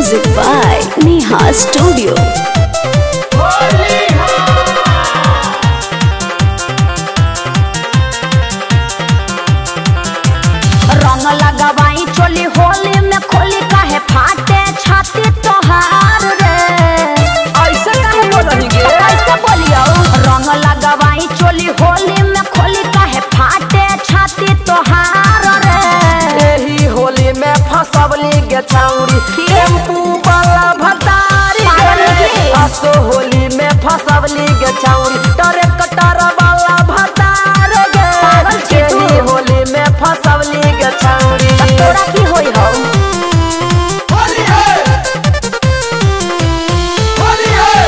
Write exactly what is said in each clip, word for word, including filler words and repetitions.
Music by Neha Studio. रंग लगावाई चोली होली में खोली काहे फाटे छाती तोहार रे। ऐसे काहे बोलही गे? कैसे बोलियो? रंग लगावाई चोली होली में खोली काहे फाटे छाती तोहार रे। एही होली में फसवली गे छौरी टेम्पू वाला भतारी गे। असो होली में फसवली गे छौरी ट्रैक्टर वाला भतारी गे। एही होली में फसवली गे छौरी। तोरा की होई हो? होली है होली है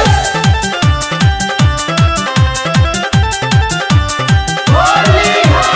होली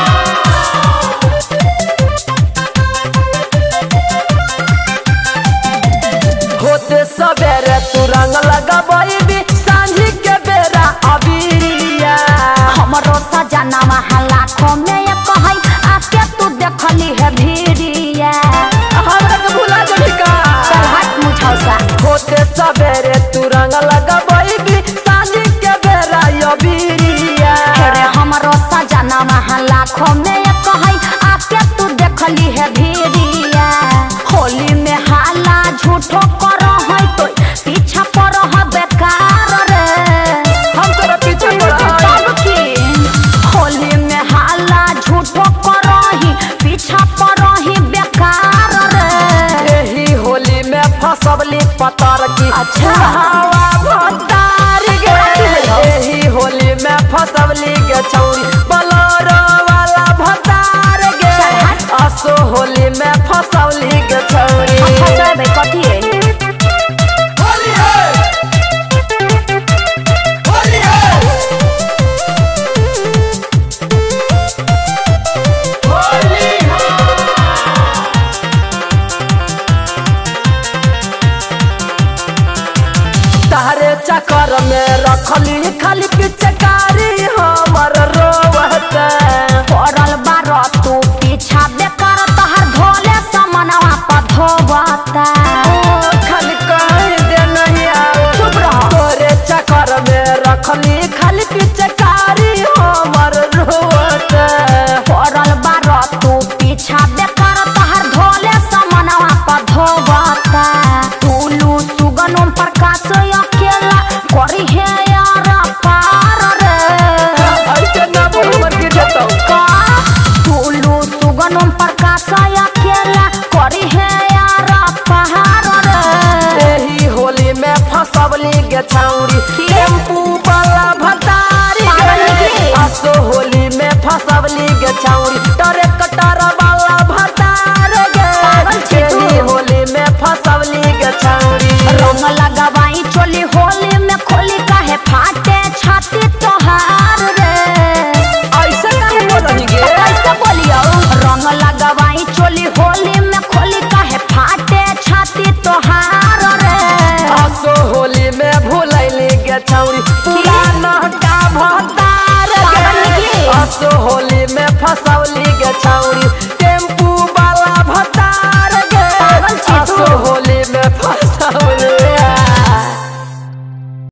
होते सवेरे तू रंग लगाबी सांझी के बेरा अबीरिया। हमरो सजना लाखों में ये कहई आके तू देखली है भीड़िया। हमरा के भुला जबी का? चल हट मुझौसा। होते सवेरे तू रंग लगाबी सांझी के बेरा अबीरिया। अरे हमरो सजना लाखों में ये कहई आके तू देखली है भीड़िया। होली में हाला झूठो करो है तो पीछा पड़ो है बेकार रे। हम तोरा पीछे पड़ा होली में हाला झूठो करो ही पीछा पड़ो ही बेकार रे। एही होली में फसवली पतर की अच्छा। हवा भतारी गे। एही होली में फसवली गे छौरी बलोरो वाला भतार गे। असो होली में फसवली गे छौरी। फसबे कथी है? होली है होली है होली है। तहरे चक्कर में रखली